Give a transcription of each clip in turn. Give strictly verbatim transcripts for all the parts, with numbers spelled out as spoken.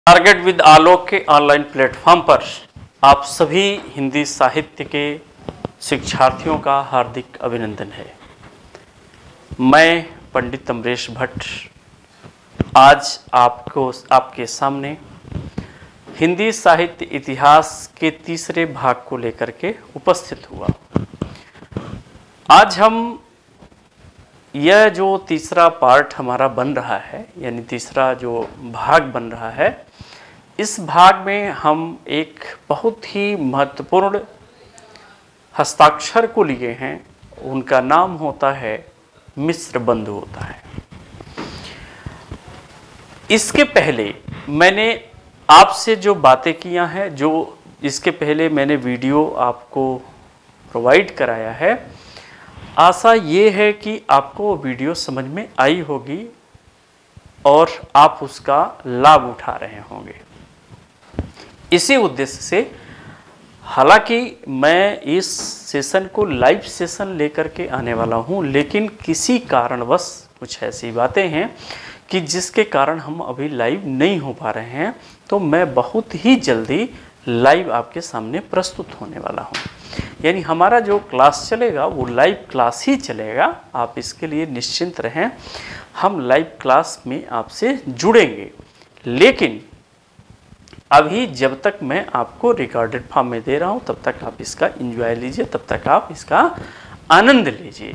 Target with आलोक के online platform पर आप सभी हिंदी साहित्य के शिक्षार्थियों का हार्दिक अभिनंदन है। मैं पंडित अमरेश भट्ट आज आपको आपके सामने हिंदी साहित्य इतिहास के तीसरे भाग को लेकर के उपस्थित हुआ। आज हम यह जो तीसरा पार्ट हमारा बन रहा है, यानी तीसरा जो भाग बन रहा है, इस भाग में हम एक बहुत ही महत्वपूर्ण हस्ताक्षर को लिए हैं। उनका नाम होता है मिस्र बंधु होता है। इसके पहले मैंने आपसे जो बातें किया हैं, जो इसके पहले मैंने वीडियो आपको प्रोवाइड कराया है, आशा ये है कि आपको वो वीडियो समझ में आई होगी और आप उसका लाभ उठा रहे होंगे। इसी उद्देश्य से, हालांकि मैं इस सेशन को लाइव सेशन लेकर के आने वाला हूं, लेकिन किसी कारणवश कुछ ऐसी बातें हैं कि जिसके कारण हम अभी लाइव नहीं हो पा रहे हैं। तो मैं बहुत ही जल्दी लाइव आपके सामने प्रस्तुत होने वाला हूं। यानी हमारा जो क्लास चलेगा वो लाइव क्लास ही चलेगा, आप इसके लिए निश्चिंत रहें। हम लाइव क्लास में आपसे जुड़ेंगे, लेकिन अभी जब तक मैं आपको रिकॉर्डेड फॉर्म में दे रहा हूं तब तक आप इसका एंजॉय लीजिए, तब तक आप इसका आनंद लीजिए।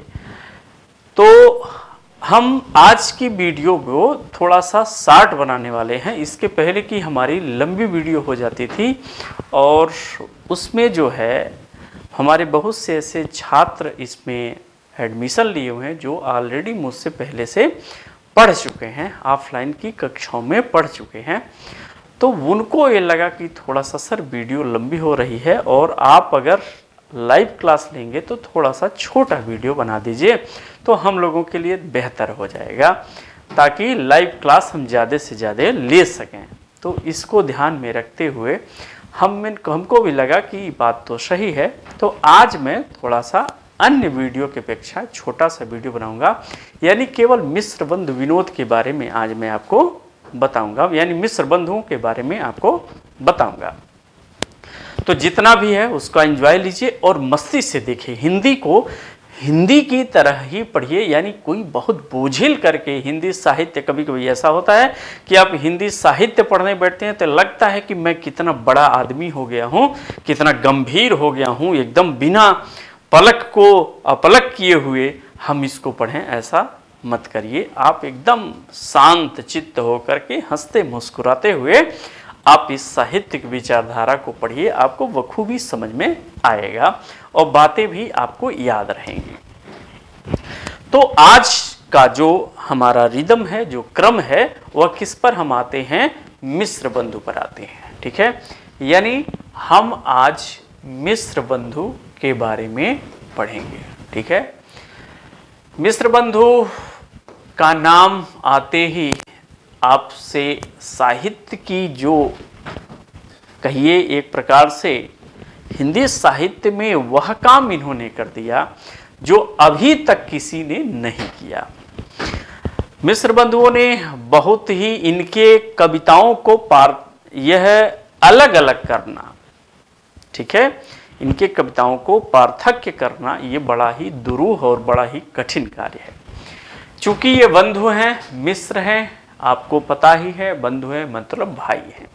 तो हम आज की वीडियो को थोड़ा सा शार्ट बनाने वाले हैं। इसके पहले की हमारी लंबी वीडियो हो जाती थी और उसमें जो है हमारे बहुत से ऐसे छात्र इसमें एडमिशन लिए हुए हैं जो ऑलरेडी मुझसे पहले से पढ़ चुके हैं, ऑफलाइन की कक्षाओं में पढ़ चुके हैं। तो उनको ये लगा कि थोड़ा सा सर वीडियो लंबी हो रही है और आप अगर लाइव क्लास लेंगे तो थोड़ा सा छोटा वीडियो बना दीजिए, तो हम लोगों के लिए बेहतर हो जाएगा, ताकि लाइव क्लास हम ज़्यादा से ज़्यादा ले सकें। तो इसको ध्यान में रखते हुए हम हमको भी लगा कि बात तो सही है। तो आज मैं थोड़ा सा अन्य वीडियो के अपेक्षा छोटा सा वीडियो बनाऊंगा, यानी केवल मिस्र बंधु विनोद के बारे में आज मैं आपको बताऊंगा, यानी मिस्र बंधुओं के बारे में आपको बताऊंगा। तो जितना भी है उसका एंजॉय लीजिए और मस्ती से देखिए। हिंदी को हिंदी की तरह ही पढ़िए, यानी कोई बहुत बोझिल करके हिंदी साहित्य, कभी कभी ऐसा होता है कि आप हिंदी साहित्य पढ़ने बैठते हैं तो लगता है कि मैं कितना बड़ा आदमी हो गया हूँ, कितना गंभीर हो गया हूँ, एकदम बिना पलक को अपलक किए हुए हम इसको पढ़ें। ऐसा मत करिए। आप एकदम शांत चित्त होकर के हंसते मुस्कुराते हुए आप इस साहित्यिक विचारधारा को पढ़िए, आपको बखूबी समझ में आएगा और बातें भी आपको याद रहेंगी। तो आज का जो हमारा रिदम है, जो क्रम है, वह किस पर हम आते हैं? मिस्र बंधु पर आते हैं। ठीक है, यानी हम आज मिस्र बंधु के बारे में पढ़ेंगे। ठीक है, मिस्र बंधु का नाम आते ही आपसे साहित्य की जो कहिए एक प्रकार से हिंदी साहित्य में वह काम इन्होंने कर दिया जो अभी तक किसी ने नहीं किया। मिस्र बंधुओं ने बहुत ही, इनके कविताओं को पार यह अलग अलग करना, ठीक है, इनके कविताओं को पार्थक्य करना ये बड़ा ही दुरूह और बड़ा ही कठिन कार्य है। चूंकि ये बंधु हैं, मिस्र हैं, आपको पता ही है, बंधु है मतलब भाई हैं।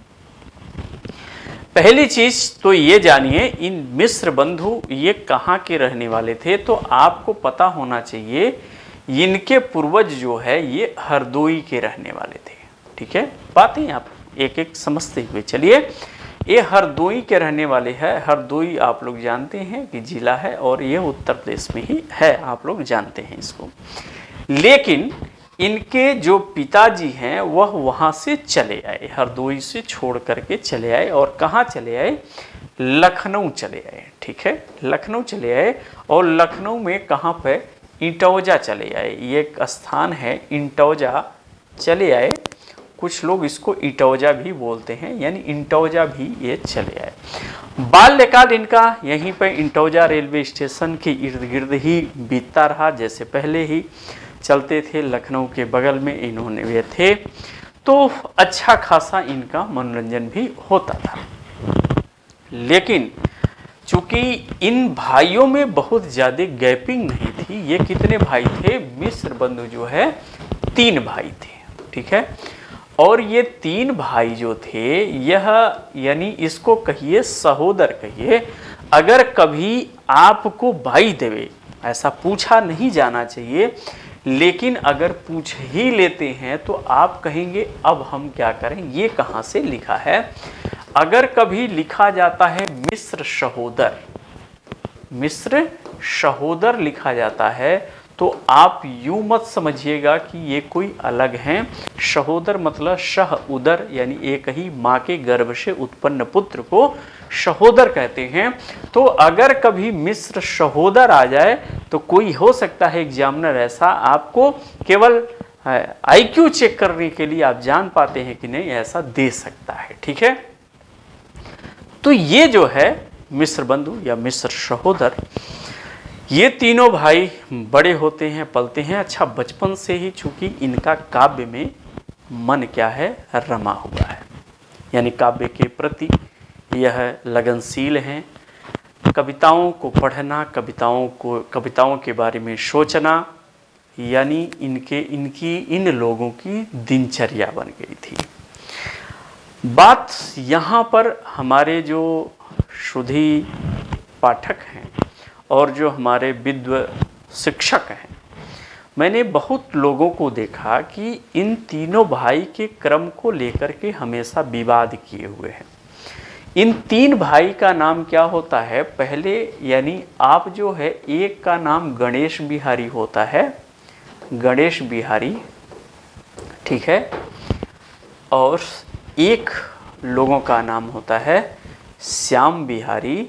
पहली चीज तो ये जानिए, इन मिस्र बंधु ये कहाँ के रहने वाले थे। तो आपको पता होना चाहिए इनके पूर्वज जो है ये हरदोई के रहने वाले थे। ठीक है, बातें आप एक एक समझते हुए चलिए। ये हरदोई के रहने वाले हैं। हरदोई आप लोग जानते हैं कि जिला है और ये उत्तर प्रदेश में ही है, आप लोग जानते हैं इसको। लेकिन इनके जो पिताजी हैं वह वहाँ से चले आए, हरदोई से छोड़ करके चले आए। और कहाँ चले आए? लखनऊ चले आए। ठीक है, लखनऊ चले आए और लखनऊ में कहाँ पे? इंटौजा चले आए। ये एक स्थान है, इंटौजा चले आए। कुछ लोग इसको इटौजा भी बोलते हैं, यानी इंटौजा भी ये चले आए। बाल्यकाल इनका यहीं पे इंटौजा रेलवे स्टेशन के इर्द गिर्द ही बीतता रहा, जैसे पहले ही चलते थे, लखनऊ के बगल में इन्होंने वे थे। तो अच्छा खासा इनका मनोरंजन भी होता था। लेकिन चूंकि इन भाइयों में बहुत ज़्यादा गैपिंग नहीं थी, ये कितने भाई थे, मिस्र बंधु जो है तीन भाई थे, ठीक है। और ये तीन भाई जो थे, यह यानी इसको कहिए सहोदर कहिए, अगर कभी आपको भाई देवे ऐसा पूछा नहीं जाना चाहिए, लेकिन अगर पूछ ही लेते हैं तो आप कहेंगे अब हम क्या करें, ये कहाँ से लिखा है। अगर कभी लिखा जाता है मिस्र सहोदर, मिस्र सहोदर लिखा जाता है, तो आप यूं मत समझिएगा कि ये कोई अलग हैं। सहोदर मतलब शह उदर, यानी एक ही माँ के गर्भ से उत्पन्न पुत्र को सहोदर कहते हैं। तो अगर कभी मिस्र सहोदर आ जाए तो कोई हो सकता है एग्जामिनर ऐसा आपको केवल आईक्यू चेक करने के लिए आप जान पाते हैं कि नहीं, ऐसा दे सकता है, ठीक है। तो ये जो है मिस्र बंधु या मिस्र सहोदर, ये तीनों भाई बड़े होते हैं, पलते हैं। अच्छा, बचपन से ही चूंकि इनका काव्य में मन क्या है, रमा हुआ है, यानी काव्य के प्रति यह लगनशील हैं। कविताओं को पढ़ना, कविताओं को कविताओं के बारे में सोचना, यानी इनके इनकी इन लोगों की दिनचर्या बन गई थी। बात यहाँ पर हमारे जो शुद्धि पाठक हैं और जो हमारे विद्व शिक्षक हैं, मैंने बहुत लोगों को देखा कि इन तीनों भाई के क्रम को लेकर के हमेशा विवाद किए हुए हैं। इन तीन भाई का नाम क्या होता है, पहले यानी आप जो है, एक का नाम गणेश बिहारी होता है, गणेश बिहारी, ठीक है। और एक लोगों का नाम होता है श्याम बिहारी,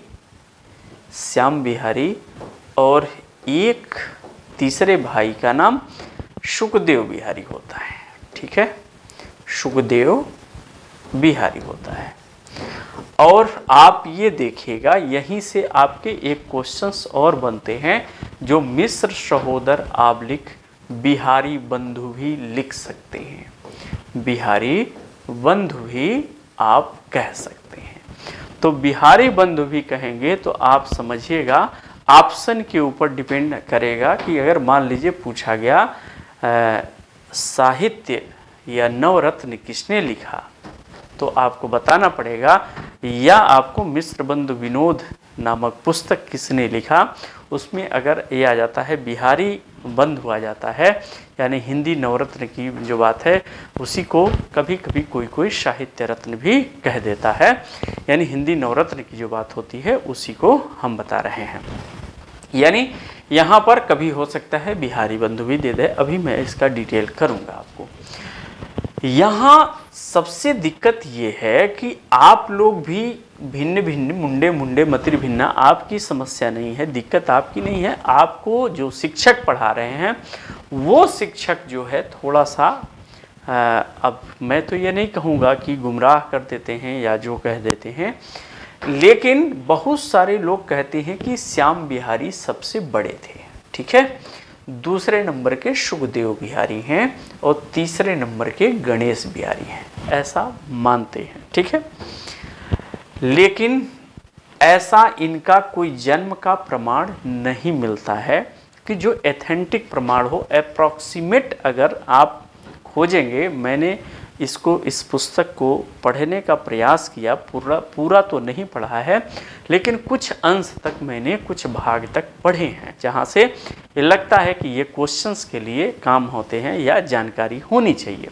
श्याम बिहारी। और एक तीसरे भाई का नाम सुखदेव बिहारी होता है, ठीक है, सुखदेव बिहारी होता है। और आप ये देखिएगा, यहीं से आपके एक क्वेश्चंस और बनते हैं, जो मिस्र सहोदर आप लिख बिहारी बंधु भी लिख सकते हैं, बिहारी बंधु भी आप कह सकते हैं। तो बिहारी बंधु भी कहेंगे तो आप समझिएगा ऑप्शन के ऊपर डिपेंड करेगा कि अगर मान लीजिए पूछा गया आ, साहित्य या नवरत्न किसने लिखा, तो आपको बताना पड़ेगा, या आपको मिस्र बंधु विनोद नामक पुस्तक किसने लिखा, उसमें अगर ये आ जाता है बिहारी बंधु आ जाता है, यानी हिंदी नवरत्न की जो बात है उसी को कभी कभी कोई कोई साहित्य रत्न भी कह देता है, यानी हिंदी नवरत्न की जो बात होती है उसी को हम बता रहे हैं। यानी यहाँ पर कभी हो सकता है बिहारी बंधु भी दे दे, अभी मैं इसका डिटेल करूँगा आपको। यहाँ सबसे दिक्कत ये है कि आप लोग भी भिन्न भिन्न मुंडे मुंडे मतिर भिन्ना, आपकी समस्या नहीं है, दिक्कत आपकी नहीं है। आपको जो शिक्षक पढ़ा रहे हैं वो शिक्षक जो है थोड़ा सा आ, अब मैं तो ये नहीं कहूँगा कि गुमराह कर देते हैं या जो कह देते हैं, लेकिन बहुत सारे लोग कहते हैं कि श्याम बिहारी सबसे बड़े थे, ठीक है, दूसरे नंबर के सुखदेव बिहारी हैं और तीसरे नंबर के गणेश बिहारी हैं, ऐसा मानते हैं, ठीक है। लेकिन ऐसा इनका कोई जन्म का प्रमाण नहीं मिलता है कि जो एथेंटिक प्रमाण हो, अप्रॉक्सीमेट अगर आप खोजेंगे। मैंने इसको इस पुस्तक को पढ़ने का प्रयास किया, पूरा पूरा तो नहीं पढ़ा है, लेकिन कुछ अंश तक मैंने कुछ भाग तक पढ़े हैं, जहाँ से ये लगता है कि ये क्वेश्चंस के लिए काम होते हैं या जानकारी होनी चाहिए।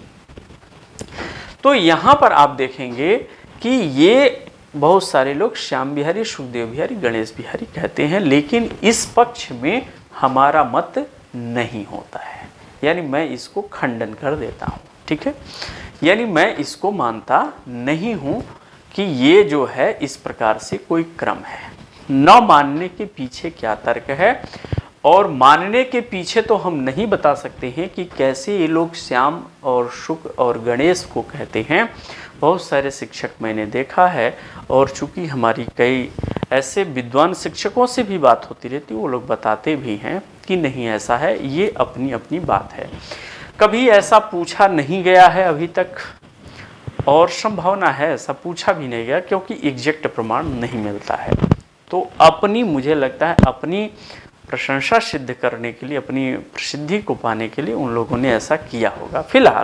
तो यहाँ पर आप देखेंगे कि ये बहुत सारे लोग श्याम बिहारी, सुखदेव बिहारी, गणेश बिहारी कहते हैं, लेकिन इस पक्ष में हमारा मत नहीं होता है, यानी मैं इसको खंडन कर देता हूँ, ठीक है। यानी मैं इसको मानता नहीं हूँ कि ये जो है इस प्रकार से कोई क्रम है। न मानने के पीछे क्या तर्क है, और मानने के पीछे तो हम नहीं बता सकते हैं कि कैसे ये लोग श्याम और शुक और गणेश को कहते हैं। बहुत सारे शिक्षक मैंने देखा है, और चूंकि हमारी कई ऐसे विद्वान शिक्षकों से भी बात होती रहती, वो लोग बताते भी हैं कि नहीं ऐसा है, ये अपनी अपनी बात है। कभी ऐसा पूछा नहीं गया है अभी तक, और संभावना है ऐसा पूछा भी नहीं गया, क्योंकि एग्जैक्ट प्रमाण नहीं मिलता है। तो अपनी, मुझे लगता है अपनी प्रशंसा सिद्ध करने के लिए, अपनी प्रसिद्धि को पाने के लिए उन लोगों ने ऐसा किया होगा। फिलहाल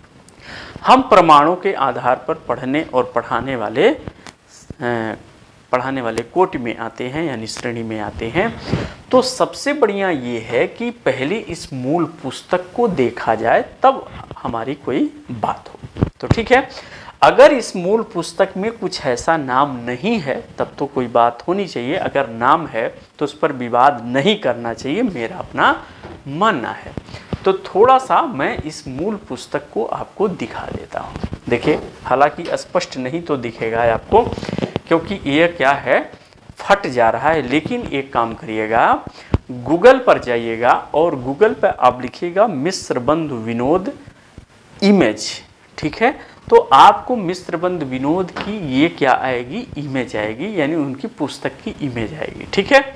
हम प्रमाणों के आधार पर पढ़ने और पढ़ाने वाले पढ़ाने वाले कोट में आते हैं, यानी श्रेणी में आते हैं। तो सबसे बढ़िया ये है कि पहले इस मूल पुस्तक को देखा जाए, तब हमारी कोई बात हो। तो ठीक है, अगर इस मूल पुस्तक में कुछ ऐसा नाम नहीं है तब तो कोई बात होनी चाहिए, अगर नाम है तो उस पर विवाद नहीं करना चाहिए, मेरा अपना मानना है। तो थोड़ा सा मैं इस मूल पुस्तक को आपको दिखा देता हूँ। देखिए, हालांकि स्पष्ट नहीं तो दिखेगा आपको, क्योंकि ये क्या है, फट जा रहा है। लेकिन एक काम करिएगा, गूगल पर जाइएगा और गूगल पर आप लिखिएगा मिस्र बंधु विनोद इमेज, ठीक है। तो आपको मिस्र बंधु विनोद की ये क्या आएगी, इमेज आएगी, यानी उनकी पुस्तक की इमेज आएगी, ठीक है।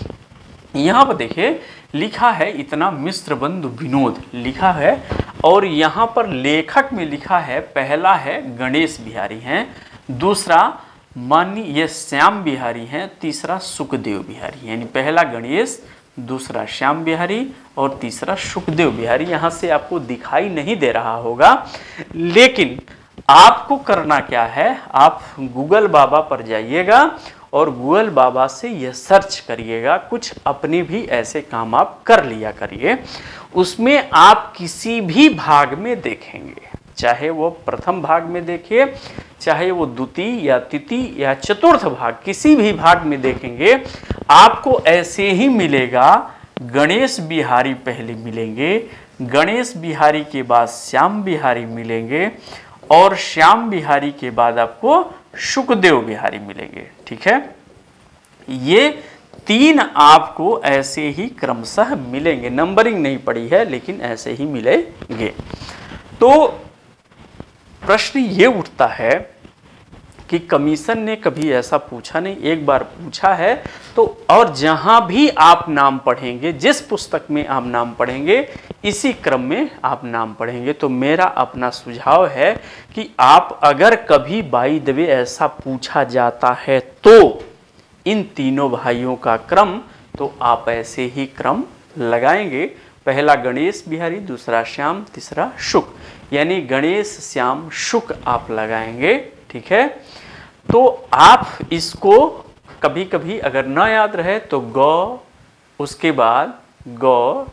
यहाँ पर देखिए लिखा है इतना, मिस्र बंधु विनोद लिखा है, और यहाँ पर लेखक में लिखा है, पहला है गणेश बिहारी हैं, दूसरा माननीय ये श्याम बिहारी हैं, तीसरा सुखदेव बिहारी, यानी पहला गणेश, दूसरा श्याम बिहारी और तीसरा सुखदेव बिहारी। यहाँ से आपको दिखाई नहीं दे रहा होगा, लेकिन आपको करना क्या है, आप गूगल बाबा पर जाइएगा और गूगल बाबा से यह सर्च करिएगा। कुछ अपने भी ऐसे काम आप कर लिया करिए, उसमें आप किसी भी भाग में देखेंगे, चाहे वो प्रथम भाग में देखिए, चाहे वो द्वितीय या तृतीय या चतुर्थ भाग, किसी भी भाग में देखेंगे, आपको ऐसे ही मिलेगा। गणेश बिहारी पहले मिलेंगे, गणेश बिहारी के बाद श्याम बिहारी मिलेंगे, और श्याम बिहारी के बाद आपको सुखदेव बिहारी मिलेंगे, ठीक है। ये तीन आपको ऐसे ही क्रमशः मिलेंगे, नंबरिंग नहीं पड़ी है, लेकिन ऐसे ही मिलेंगे। तो प्रश्न ये उठता है कि कमीशन ने कभी ऐसा पूछा नहीं, एक बार पूछा है तो, और जहां भी आप नाम पढ़ेंगे, जिस पुस्तक में आप नाम पढ़ेंगे, इसी क्रम में आप नाम पढ़ेंगे। तो मेरा अपना सुझाव है कि आप अगर कभी बाई द वे ऐसा पूछा जाता है तो इन तीनों भाइयों का क्रम तो आप ऐसे ही क्रम लगाएंगे, पहला गणेश बिहारी, दूसरा श्याम, तीसरा शुक, यानी गणेश श्याम शुक आप लगाएंगे, ठीक है। तो आप इसको कभी कभी अगर ना याद रहे तो ग, उसके बाद ग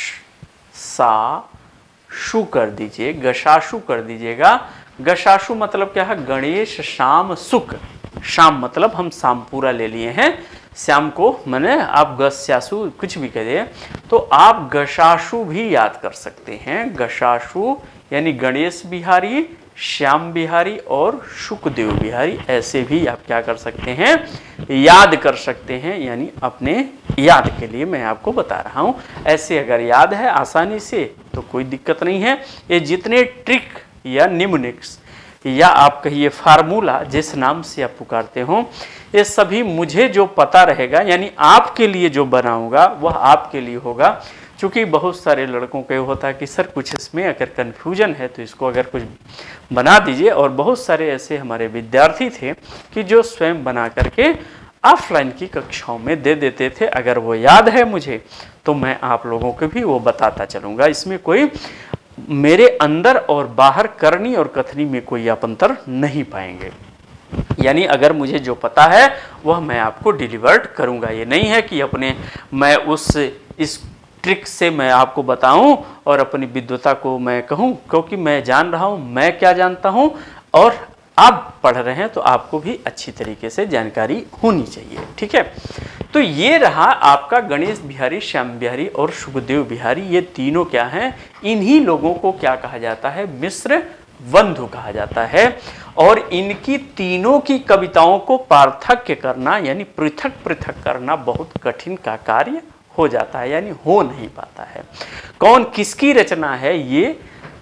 सा शु कर दीजिए, गशाशु कर दीजिएगा। गशाशु मतलब क्या है, गणेश श्याम सुक, शाम मतलब हम शाम पूरा ले लिए हैं, श्याम को मैंने आप गस्यासु कुछ भी कह दिए, तो आप गशाशु भी याद कर सकते हैं। गशाशु यानी गणेश बिहारी, श्याम बिहारी और सुखदेव बिहारी, ऐसे भी आप क्या कर सकते हैं, याद कर सकते हैं, यानी अपने याद के लिए मैं आपको बता रहा हूं। ऐसे अगर याद है आसानी से तो कोई दिक्कत नहीं है। ये जितने ट्रिक या निम्निक्स या आप कहिए फार्मूला, जिस नाम से आप पुकारते हो, ये सभी मुझे जो पता रहेगा, यानी आपके लिए जो बनाऊंगा वह आपके लिए होगा। क्योंकि बहुत सारे लड़कों को होता है कि सर कुछ इसमें अगर कन्फ्यूजन है तो इसको अगर कुछ बना दीजिए, और बहुत सारे ऐसे हमारे विद्यार्थी थे कि जो स्वयं बना करके ऑफलाइन की कक्षाओं में दे देते थे। अगर वो याद है मुझे तो मैं आप लोगों को भी वो बताता चलूँगा, इसमें कोई मेरे अंदर और बाहर करनी और कथनी में कोई आप अंतर नहीं पाएंगे। यानी अगर मुझे जो पता है वह मैं आपको डिलीवर्ड करूँगा। ये नहीं है कि अपने मैं उस इस ट्रिक से मैं आपको बताऊं और अपनी विद्वता को मैं कहूं, क्योंकि मैं जान रहा हूं मैं क्या जानता हूं, और आप पढ़ रहे हैं तो आपको भी अच्छी तरीके से जानकारी होनी चाहिए, ठीक है। तो ये रहा आपका गणेश बिहारी, श्याम बिहारी और सुखदेव बिहारी। ये तीनों क्या हैं, इन्हीं लोगों को क्या कहा जाता है, मिस्र बंधु कहा जाता है। और इनकी तीनों की कविताओं को पार्थक्य करना यानी पृथक पृथक करना बहुत कठिन का कार्य हो जाता है, यानी हो नहीं पाता है। कौन किसकी रचना है ये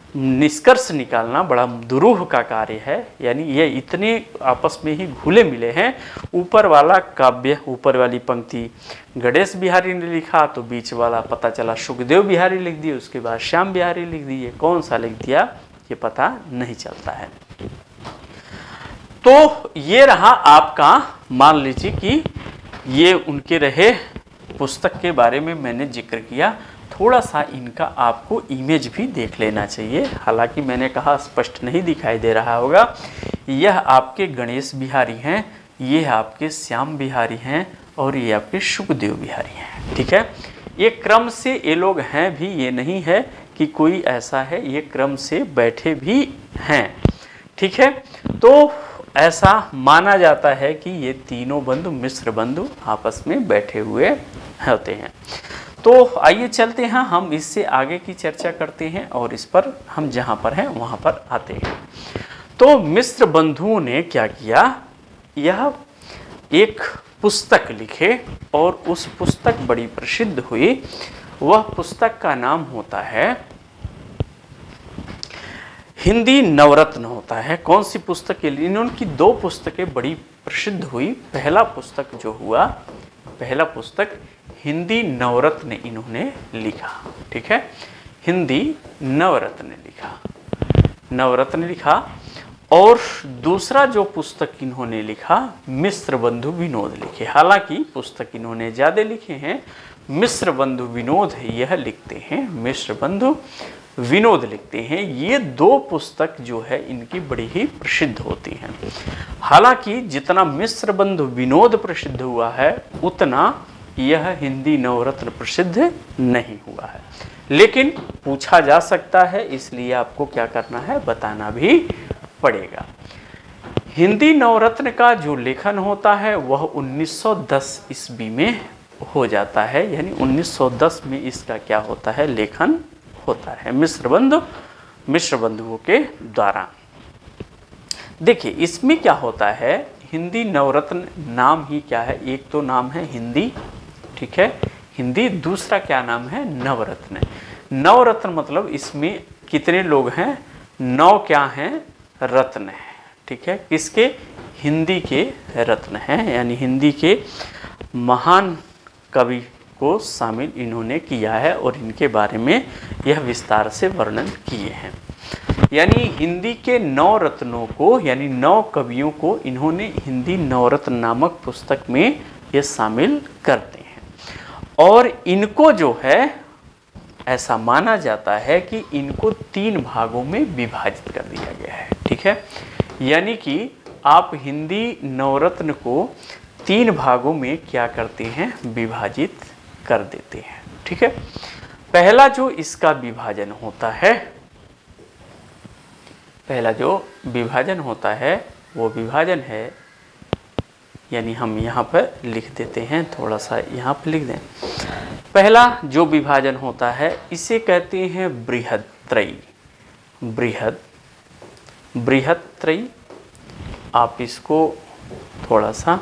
निष्कर्ष निकालना बड़ा दुरूह का कार्य है। यानी ये इतने आपस में ही घुले मिले हैं। ऊपर वाला काव्य, ऊपर वाली पंक्ति गणेश बिहारी ने लिखा तो बीच वाला पता चला सुखदेव बिहारी लिख दिए, उसके बाद श्याम बिहारी लिख दिए, कौन सा लिख दिया ये पता नहीं चलता है। तो ये रहा आपका, मान लीजिए कि ये उनके रहे पुस्तक के बारे में मैंने जिक्र किया। थोड़ा सा इनका आपको इमेज भी देख लेना चाहिए, हालांकि मैंने कहा स्पष्ट नहीं दिखाई दे रहा होगा। यह आपके गणेश बिहारी हैं, ये आपके श्याम बिहारी हैं और ये आपके सुखदेव बिहारी हैं। ठीक है, ये क्रम से ये लोग हैं भी, ये नहीं है कि कोई ऐसा है, ये क्रम से बैठे भी हैं। ठीक है, तो ऐसा माना जाता है कि ये तीनों बंधु, मिश्र बंधु आपस में बैठे हुए होते हैं। तो आइए चलते हैं, हम इससे आगे की चर्चा करते हैं और इस पर हम जहाँ पर हैं वहाँ पर आते हैं। तो मिश्र बंधुओं ने क्या किया, यह एक पुस्तक लिखे और उस पुस्तक बड़ी प्रसिद्ध हुई। वह पुस्तक का नाम होता है हिंदी नवरत्न होता है। कौन सी पुस्तक के लिए, इन्होंने दो पुस्तकें बड़ी प्रसिद्ध हुई। पहला पुस्तक जो हुआ, पहला पुस्तक हिंदी नवरत्न इन्होंने लिखा। ठीक है, हिंदी नवरत्न लिखा, नवरत्न लिखा। और दूसरा जो पुस्तक इन्होंने लिखा, मिश्र बंधु विनोद लिखे। हालांकि पुस्तक इन्होंने ज़्यादा लिखे हैं, मिश्र बंधु विनोद यह लिखते हैं, मिश्र बंधु विनोद लिखते हैं। ये दो पुस्तक जो है इनकी बड़ी ही प्रसिद्ध होती हैं। हालांकि जितना मिश्र बंधु विनोद प्रसिद्ध हुआ है उतना यह हिंदी नवरत्न प्रसिद्ध नहीं हुआ है, लेकिन पूछा जा सकता है, इसलिए आपको क्या करना है, बताना भी पड़ेगा। हिंदी नवरत्न का जो लेखन होता है वह उन्नीस सौ दस ईस्वी में हो जाता है। यानी उन्नीस सौ दस में इसका क्या होता है, लेखन होता है मिश्र बंधु मिश्र बंधुओं के द्वारा। देखिए इसमें क्या होता है, हिंदी नवरत्न नाम ही क्या है, एक तो नाम है हिंदी, ठीक है, हिंदी, दूसरा क्या नाम है, नवरत्न। नवरत्न मतलब इसमें कितने लोग हैं, नौ क्या हैं, रत्न है। ठीक है, किसके, हिंदी के रत्न हैं, यानी हिंदी के महान कवि को शामिल इन्होंने किया है और इनके बारे में यह विस्तार से वर्णन किए हैं। यानी हिंदी के नौ रत्नों को, यानी नौ कवियों को इन्होंने हिंदी नवरत्न नामक पुस्तक में ये शामिल करते हैं। और इनको जो है ऐसा माना जाता है कि इनको तीन भागों में विभाजित कर दिया गया है। ठीक है, यानी कि आप हिंदी नवरत्न को तीन भागों में क्या करते हैं, विभाजित कर देते हैं। ठीक है, पहला जो इसका विभाजन होता है, पहला जो विभाजन होता है वो विभाजन है, यानी हम यहाँ पर लिख देते हैं, थोड़ा सा यहाँ पर लिख दें। पहला जो विभाजन होता है इसे कहते हैं बृहत्त्रयी। बृहद बृहत्त्रयी, आप इसको थोड़ा सा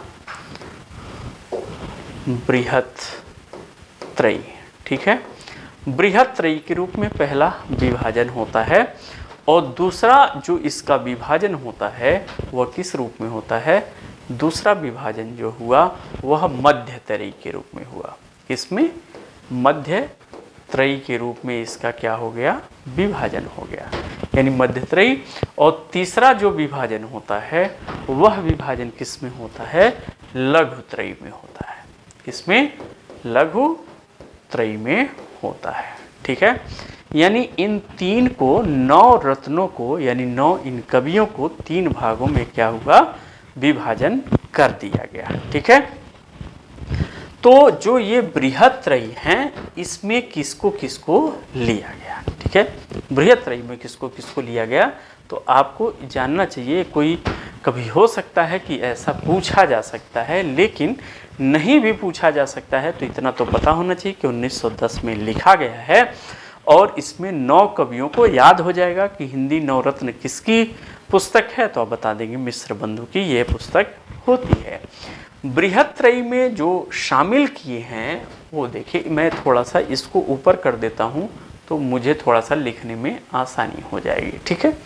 बृहत्त्रयी, ठीक है, बृहत्त्रयी के रूप में पहला विभाजन होता है। और दूसरा जो इसका विभाजन होता है वह किस रूप में होता है, दूसरा विभाजन जो हुआ वह मध्यत्रयी के रूप में हुआ। इसमें मध्यत्रयी के रूप में इसका क्या हो गया, विभाजन हो गया, यानी मध्यत्रयी। और तीसरा जो विभाजन होता है वह विभाजन किस में होता है, लघुत्रयी में होता है। इसमें लघुत्रयी में होता है। ठीक है, यानी इन तीन को, नौ रत्नों को, यानी नौ इन कवियों को तीन भागों में क्या हुआ, विभाजन कर दिया गया। ठीक है, तो जो ये बृहत्त्रयी हैं इसमें किसको किसको लिया गया। ठीक है, बृहत्त्रयी में किसको किसको लिया गया, तो आपको जानना चाहिए। कोई कभी हो सकता है कि ऐसा पूछा जा सकता है, लेकिन नहीं भी पूछा जा सकता है तो इतना तो पता होना चाहिए कि उन्नीस सौ दस में लिखा गया है और इसमें नौ कवियों को याद हो जाएगा कि हिंदी नवरत्न किसकी पुस्तक है, तो आप बता देंगे मिश्र बंधु की ये पुस्तक होती है। बृहत्त्रयी में जो शामिल किए हैं वो देखिए, मैं थोड़ा सा इसको ऊपर कर देता हूँ तो मुझे थोड़ा सा लिखने में आसानी हो जाएगी। ठीक है,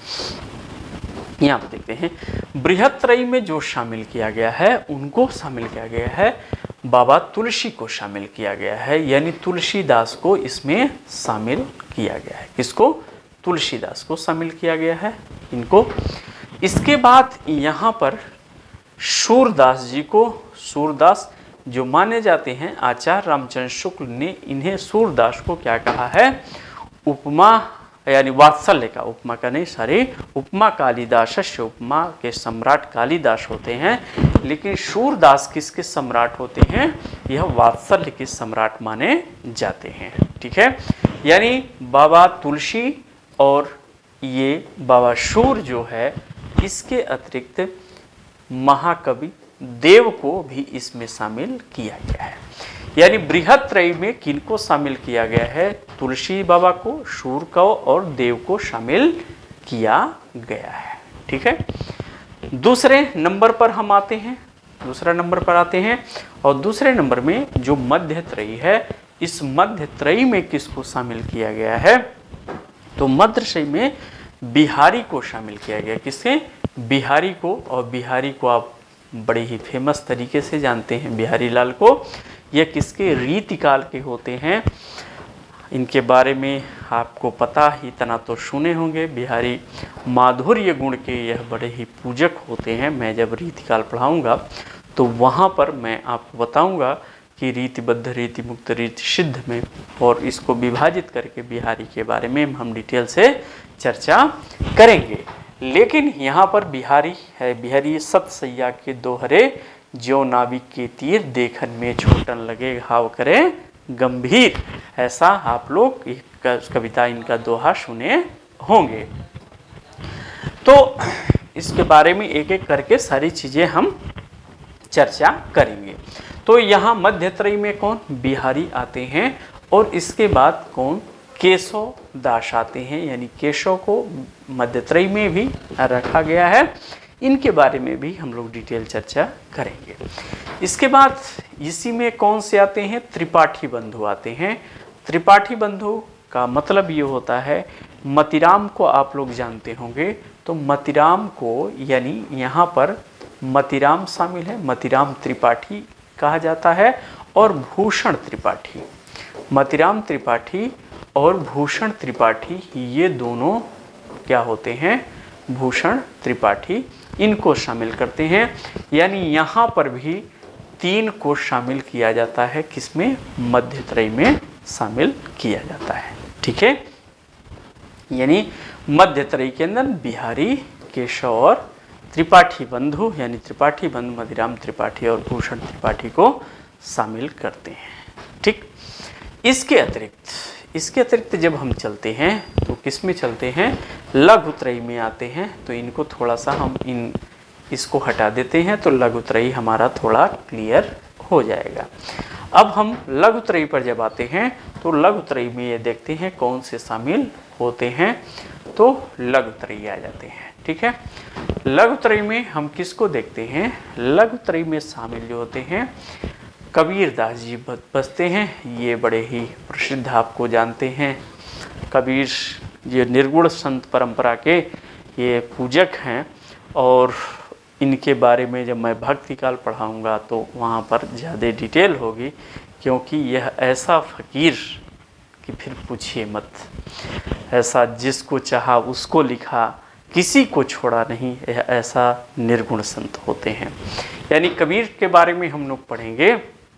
यहाँ पर देखते हैं बृहत्त्रयी में जो शामिल किया गया है उनको शामिल किया गया है, बाबा तुलसी को शामिल किया गया है, यानी तुलसीदास को इसमें शामिल किया गया है। किसको? तुलसीदास को शामिल किया गया है इनको। इसके बाद यहाँ पर सूरदास जी को, सूरदास जो माने जाते हैं आचार्य रामचंद्र शुक्ल ने इन्हें, सूरदास को क्या कहा है? उपमा यानी वात्सल्य का, उपमा का नहीं सॉरी, उपमा कालिदास, उपमा के सम्राट कालिदास होते हैं, लेकिन सूरदास किसके सम्राट होते हैं? यह वात्सल्य के सम्राट माने जाते हैं। ठीक है, यानी बाबा तुलसी और ये बाबा सूर जो है, इसके अतिरिक्त महाकवि देव को भी इसमें शामिल किया गया है। यानी बृहत्त्रयी में किनको शामिल किया गया है? तुलसी बाबा को, सूर को और देव को शामिल किया गया है। ठीक है, दूसरे नंबर पर हम आते हैं, दूसरा नंबर पर आते हैं और दूसरे नंबर में जो मध्यत्रयी है, इस मध्यत्रयी में किसको शामिल किया गया है? तो मध्यत्रयी में बिहारी को शामिल किया गया। किसके? बिहारी को। और बिहारी को आप बड़े ही फेमस तरीके से जानते हैं, बिहारी लाल को। यह किसके? रीतिकाल के होते हैं। इनके बारे में आपको पता ही, इतना तो सुने होंगे। बिहारी माधुर्य गुण के यह बड़े ही पूजक होते हैं। मैं जब रीतिकाल पढ़ाऊंगा तो वहाँ पर मैं आपको बताऊंगा कि रीतिबद्ध, रीति मुक्त, रीति सिद्ध में, और इसको विभाजित करके बिहारी के बारे में हम डिटेल से चर्चा करेंगे। लेकिन यहाँ पर बिहारी है, बिहारी सत सैया के दोहरे, जो नाविक के तीर देखन में छोटन लगे, घाव करे गंभीर। ऐसा आप लोग कविता, इनका दोहा सुने होंगे। तो इसके बारे में एक एक करके सारी चीजें हम चर्चा करेंगे। तो यहाँ मध्यत्रयी में कौन? बिहारी आते हैं। और इसके बाद कौन? केशव दास आते हैं, यानी केशव को मध्यत्रयी में भी रखा गया है। इनके बारे में भी हम लोग डिटेल चर्चा करेंगे। इसके बाद इसी में कौन से आते हैं? त्रिपाठी बंधु आते हैं। त्रिपाठी बंधु का मतलब ये होता है, मतिराम को आप लोग जानते होंगे, तो मतिराम को, यानी यहाँ पर मतिराम शामिल है, मतिराम त्रिपाठी कहा जाता है, और भूषण त्रिपाठी। मतिराम त्रिपाठी और भूषण त्रिपाठी, ये दोनों क्या होते हैं? भूषण त्रिपाठी, इनको शामिल करते हैं। यानी यहाँ पर भी तीन को शामिल किया जाता है। किसमें? मध्यत्रयी में शामिल किया जाता है। ठीक है, यानी मध्यत्रयी के अंदर बिहारी, केशव और त्रिपाठी बंधु, यानी त्रिपाठी बंधु मतिराम त्रिपाठी और भूषण त्रिपाठी को शामिल करते हैं। ठीक, इसके अतिरिक्त इसके अतिरिक्त जब हम चलते हैं तो किस में चलते हैं? लघुत्रयी में आते हैं। तो इनको थोड़ा सा हम इन इसको हटा देते हैं, तो लघुत्रयी हमारा थोड़ा क्लियर हो जाएगा। अब हम लघुत्रयी पर जब आते हैं तो लघुत्रयी में ये देखते हैं कौन से शामिल होते हैं। तो लघुत्रयी आ जाते हैं। ठीक है, लघुत्रयी में हम किसको देखते हैं? लघुत्रयी में शामिल जो होते हैं, कबीर दास जी बसते हैं। ये बड़े ही प्रसिद्ध, आपको जानते हैं, कबीर ये निर्गुण संत परंपरा के ये पूजक हैं। और इनके बारे में जब मैं भक्ति काल पढ़ाऊँगा तो वहाँ पर ज़्यादा डिटेल होगी, क्योंकि यह ऐसा फ़कीर कि फिर पूछिए मत। ऐसा जिसको चाहा उसको लिखा, किसी को छोड़ा नहीं, यह ऐसा निर्गुण संत होते हैं। यानी कबीर के बारे में हम लोग पढ़ेंगे।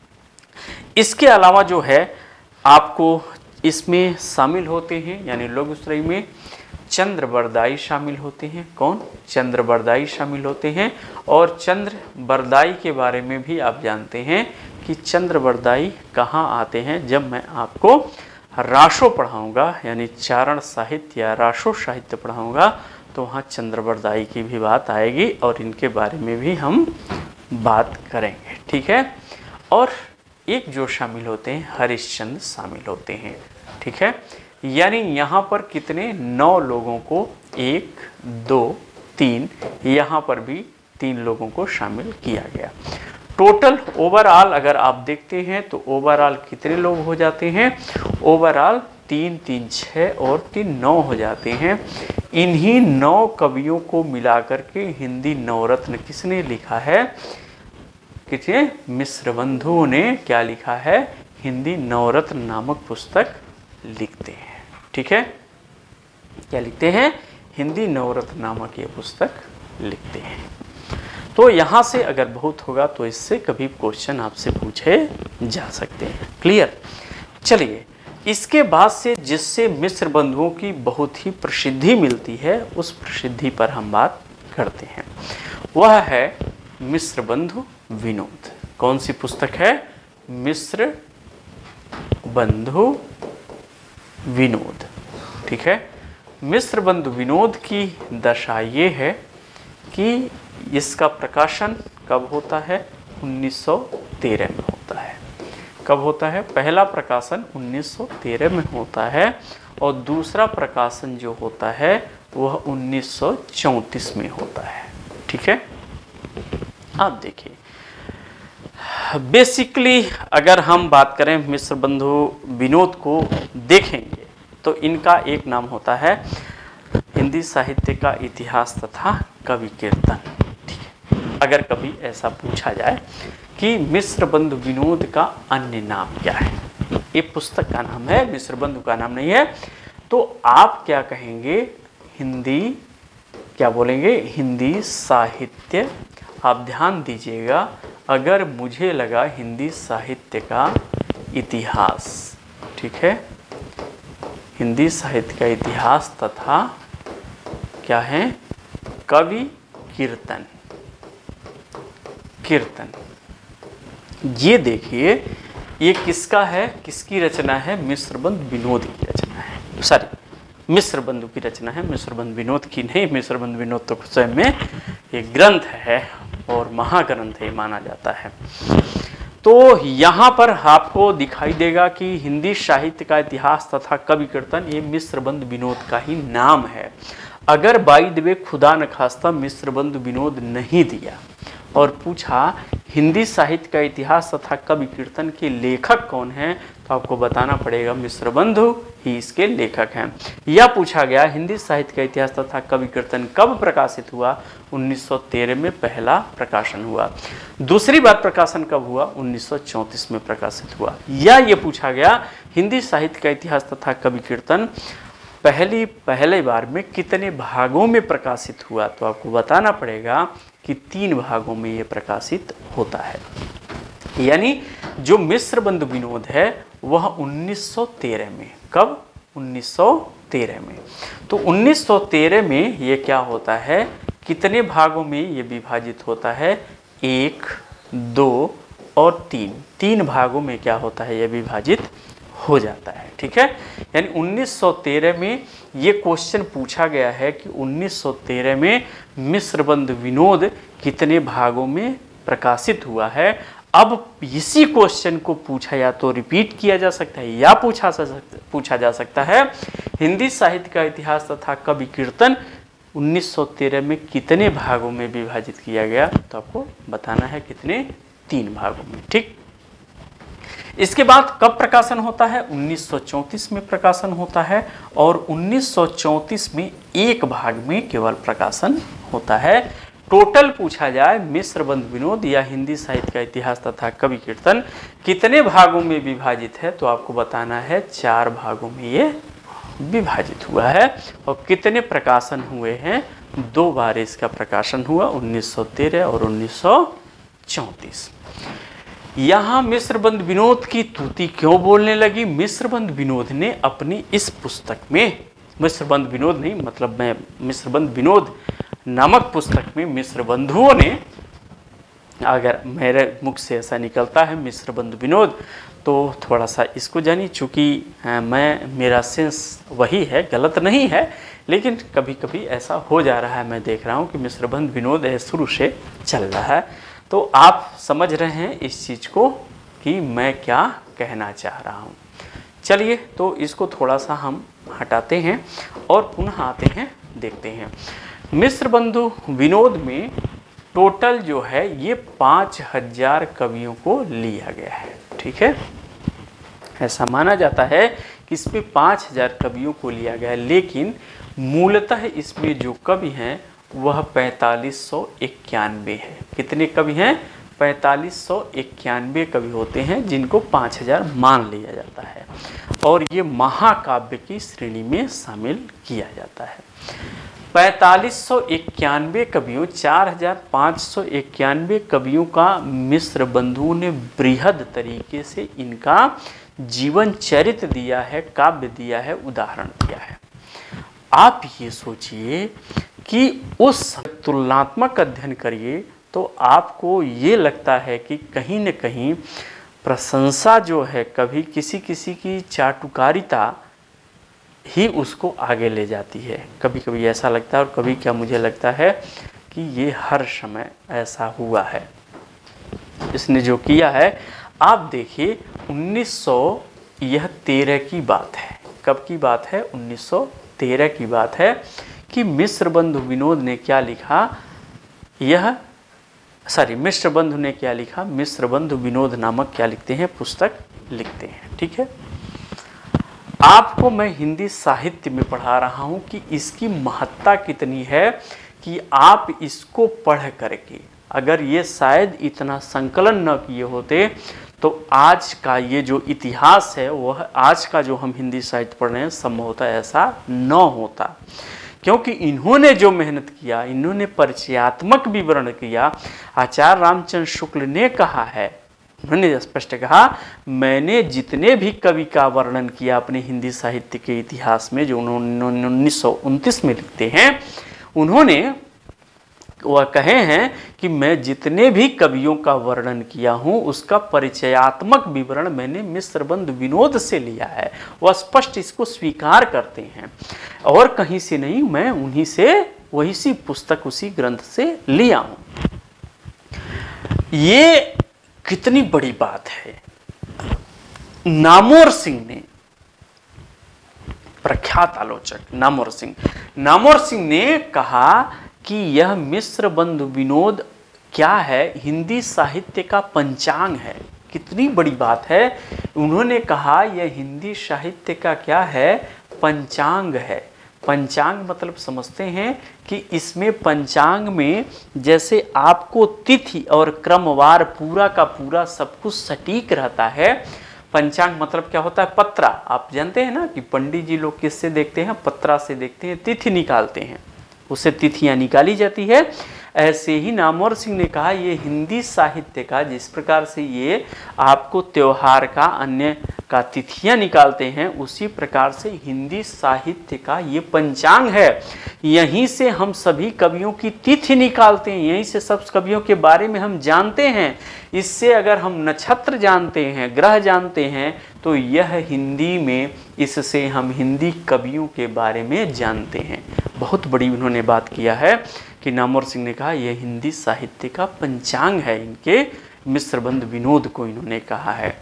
इसके अलावा जो है आपको इसमें शामिल होते हैं, यानी लघुत्रयी में चंद्रबरदाई शामिल होते हैं। कौन? चंद्रबरदाई शामिल होते हैं। और चंद्रबरदाई के बारे में भी आप जानते हैं कि चंद्रबरदाई कहाँ आते हैं। जब मैं आपको राशो पढ़ाऊँगा, यानी चारण साहित्य या राशो साहित्य पढ़ाऊँगा, तो वहाँ चंद्रबरदाई की भी बात आएगी और इनके बारे में भी हम बात करेंगे। ठीक है, और एक जो शामिल होते हैं, हरिश्चंद्र शामिल होते हैं। ठीक है, यानी यहाँ पर कितने? नौ लोगों को, एक, दो, तीन, यहाँ पर भी तीन लोगों को शामिल किया गया। टोटल ओवरऑल अगर आप देखते हैं तो ओवरऑल कितने लोग हो जाते हैं? ओवरऑल तीन तीन छः और तीन नौ हो जाते हैं। इन्हीं नौ कवियों को मिलाकर के हिंदी नवरत्न किसने लिखा है? किसने? मिश्र बंधुओं ने क्या लिखा है? हिंदी नवरत्न नामक पुस्तक लिखते हैं। ठीक है, क्या लिखते हैं? हिंदी नवरत्न नामक ये पुस्तक लिखते हैं। तो यहाँ से अगर बहुत होगा तो इससे कभी क्वेश्चन आपसे पूछे जा सकते हैं। क्लियर? चलिए, इसके बाद से जिससे मिश्र बंधुओं की बहुत ही प्रसिद्धि मिलती है उस प्रसिद्धि पर हम बात करते हैं। वह है मिश्र बंधु विनोद। कौन सी पुस्तक है? मिश्र बंधु विनोद। ठीक है, मिश्र बंधु विनोद की दशा ये है कि इसका प्रकाशन कब होता है? उन्नीस सौ तेरह में होता है। कब होता है? पहला प्रकाशन उन्नीस सौ तेरह में होता है और दूसरा प्रकाशन जो होता है वह उन्नीस सौ चौंतीस में होता है। ठीक है, आप देखिए, बेसिकली अगर हम बात करें मिश्र बंधु विनोद को देखेंगे तो इनका एक नाम होता है हिंदी साहित्य का इतिहास तथा कवि कीर्तन। ठीक है, अगर कभी ऐसा पूछा जाए कि मिश्र बंधु विनोद का अन्य नाम क्या है, ये पुस्तक का नाम है, मिश्र बंधु का नाम नहीं है, तो आप क्या कहेंगे? हिंदी क्या बोलेंगे? हिंदी साहित्य। आप ध्यान दीजिएगा, अगर मुझे लगा हिंदी साहित्य का इतिहास, ठीक है, हिंदी साहित्य का इतिहास तथा क्या है? कवि कीर्तन। कीर्तन, ये देखिए, ये किसका है? किसकी रचना है? मिश्र बंधु विनोद की रचना है। सॉरी, मिश्र बंधु की रचना है, मिश्र बंधु विनोद की नहीं। मिश्र बंधु विनोद तो स्वयं में एक ग्रंथ है और महाग्रंथ है माना जाता है। तो यहाँ पर आपको दिखाई देगा कि हिंदी साहित्य का इतिहास तथा कवि कीर्तन, ये मिश्र बंधु विनोद का ही नाम है। अगर बाई द वे खुदा न खास्ता मिश्र बंधु विनोद नहीं दिया और पूछा हिंदी साहित्य का इतिहास तथा कवि कीर्तन के लेखक कौन हैं, तो आपको बताना पड़ेगा मिश्र बंधु ही इसके लेखक हैं। यह पूछा गया हिंदी साहित्य का इतिहास तथा कवि कीर्तन कब प्रकाशित हुआ? उन्नीस सौ तेरह में पहला प्रकाशन हुआ। दूसरी बार प्रकाशन कब हुआ? उन्नीस सौ चौंतीस में प्रकाशित हुआ। या ये पूछा गया हिंदी साहित्य का इतिहास तथा कवि कीर्तन पहली पहले बार में कितने भागों में प्रकाशित हुआ, तो आपको बताना पड़ेगा कि तीन भागों में ये प्रकाशित होता है। यानी जो मिश्र बंधु विनोद है वह उन्नीस सौ तेरह में, कब? उन्नीस सौ तेरह में। तो उन्नीस सौ तेरह में ये क्या होता है? कितने भागों में ये विभाजित होता है? एक, दो और तीन, तीन भागों में क्या होता है? ये विभाजित हो जाता है। ठीक है, यानी उन्नीस सौ तेरह में ये क्वेश्चन पूछा गया है कि उन्नीस सौ तेरह में मिश्र बंधु विनोद कितने भागों में प्रकाशित हुआ है। अब इसी क्वेश्चन को पूछा या तो रिपीट किया जा सकता है या पूछा पूछा जा सकता है हिंदी साहित्य का इतिहास तथा कवि कीर्तन उन्नीस सौ तेरह में कितने भागों में विभाजित किया गया, तो आपको बताना है कितने? तीन भागों में। ठीक, इसके बाद कब प्रकाशन होता है? उन्नीस सौ चौंतीस में प्रकाशन होता है और उन्नीस सौ चौंतीस में एक भाग में केवल प्रकाशन होता है। टोटल पूछा जाए मिश्र बंधु विनोद या हिंदी साहित्य का इतिहास तथा कवि कीर्तन कितने भागों में विभाजित है, तो आपको बताना है चार भागों में ये विभाजित हुआ है। और कितने प्रकाशन हुए हैं? दो बार इसका प्रकाशन हुआ, उन्नीस सौ तेरह और उन्नीस सौ चौंतीस। यहाँ मिश्र बंधु विनोद की तूती क्यों बोलने लगी? मिश्र बंधु विनोद ने अपनी इस पुस्तक में, मिश्र बंधु विनोद नहीं मतलब मैं मिश्र बंधु विनोद नामक पुस्तक में मिश्र बंधुओं ने, अगर मेरे मुख से ऐसा निकलता है मिश्र बंधु विनोद, तो थोड़ा सा इसको जानिए, चूँकि मैं मेरा सेंस वही है, गलत नहीं है, लेकिन कभी कभी ऐसा हो जा रहा है। मैं देख रहा हूँ कि मिश्र बंधु विनोद शुरू से चल रहा है, तो आप समझ रहे हैं इस चीज़ को कि मैं क्या कहना चाह रहा हूँ। चलिए, तो इसको थोड़ा सा हम हटाते हैं और पुनः आते हैं, देखते हैं। मिश्र बंधु विनोद में टोटल जो है ये पाँच हजार कवियों को लिया गया है। ठीक है, ऐसा माना जाता है किसमें पाँच हज़ार कवियों को लिया गया है, लेकिन मूलतः इसमें जो कवि हैं वह पैंतालीस सौ इक्यानवे है। कितने कवि हैं? पैंतालीस सौ इक्यानवे कवि होते हैं जिनको पाँच हज़ार मान लिया जाता है और ये महाकाव्य की श्रेणी में शामिल किया जाता है। पैंतालीस सौ इक्यानवे कवियों चार हज़ार पाँच सौ इक्यानवे कवियों का मिस्र बंधुओं ने बृहद तरीके से इनका जीवन चरित्र दिया है, काव्य दिया है, उदाहरण दिया है। आप ये सोचिए कि उस तुलनात्मक अध्ययन करिए तो आपको ये लगता है कि कहीं न कहीं प्रशंसा जो है, कभी किसी किसी की चाटुकारिता ही उसको आगे ले जाती है। कभी कभी ऐसा लगता है और कभी क्या मुझे लगता है कि ये हर समय ऐसा हुआ है। इसने जो किया है, आप देखिए उन्नीस सौ यह तेरह की बात है। कब की बात है? उन्नीस सौ तेरह की बात है कि मिस्र बंधु विनोद ने क्या लिखा, यह सॉरी मिस्र बंधु ने क्या लिखा, मिस्र बंधु विनोद नामक क्या लिखते हैं, पुस्तक लिखते हैं। ठीक है, आपको मैं हिंदी साहित्य में पढ़ा रहा हूं कि इसकी महत्ता कितनी है कि आप इसको पढ़ करके, अगर ये शायद इतना संकलन न किए होते तो आज का ये जो इतिहास है, वह आज का जो हम हिंदी साहित्य पढ़ रहे हैं संभवतः ऐसा न होता, क्योंकि इन्होंने जो मेहनत किया, इन्होंने परिचयात्मक विवरण किया। आचार्य रामचंद्र शुक्ल ने कहा है, उन्होंने स्पष्ट कहा, मैंने जितने भी कवि का वर्णन किया अपने हिंदी साहित्य के इतिहास में, जो उन्होंने उन्नीस सौ उनतीस में लिखते हैं, उन्होंने वह कहे हैं कि मैं जितने भी कवियों का वर्णन किया हूं उसका परिचयात्मक विवरण मैंने मिस्र बंधु विनोद से लिया है। वह स्पष्ट इसको स्वीकार करते हैं और कहीं से नहीं, मैं उन्हीं से, वही सी पुस्तक, उसी ग्रंथ से लिया हूं। ये कितनी बड़ी बात है। नामोर सिंह ने, प्रख्यात आलोचक नामोर सिंह, नामोर सिंह ने कहा कि यह मिस्र बंधु विनोद क्या है, हिंदी साहित्य का पंचांग है। कितनी बड़ी बात है। उन्होंने कहा यह हिंदी साहित्य का क्या है, पंचांग है। पंचांग मतलब समझते हैं कि इसमें पंचांग में जैसे आपको तिथि और क्रमवार पूरा का पूरा सब कुछ सटीक रहता है। पंचांग मतलब क्या होता है, पत्रा। आप जानते हैं ना कि पंडित जी लोग किससे देखते हैं, पत्रा से देखते हैं, तिथि निकालते हैं, उससे तिथियां निकाली जाती है। ऐसे ही नामवर सिंह ने कहा ये हिंदी साहित्य का, जिस प्रकार से ये आपको त्योहार का, अन्य का तिथियां निकालते हैं, उसी प्रकार से हिंदी साहित्य का ये पंचांग है। यहीं से हम सभी कवियों की तिथि निकालते हैं, यहीं से सब कवियों के बारे में हम जानते हैं। इससे अगर हम नक्षत्र जानते हैं, ग्रह जानते हैं, तो यह हिंदी में, इससे हम हिंदी कवियों के बारे में जानते हैं। बहुत बड़ी उन्होंने बात किया है कि नामवर सिंह ने कहा यह हिंदी साहित्य का पंचांग है। इनके मिस्र बंधु विनोद को इन्होंने कहा है।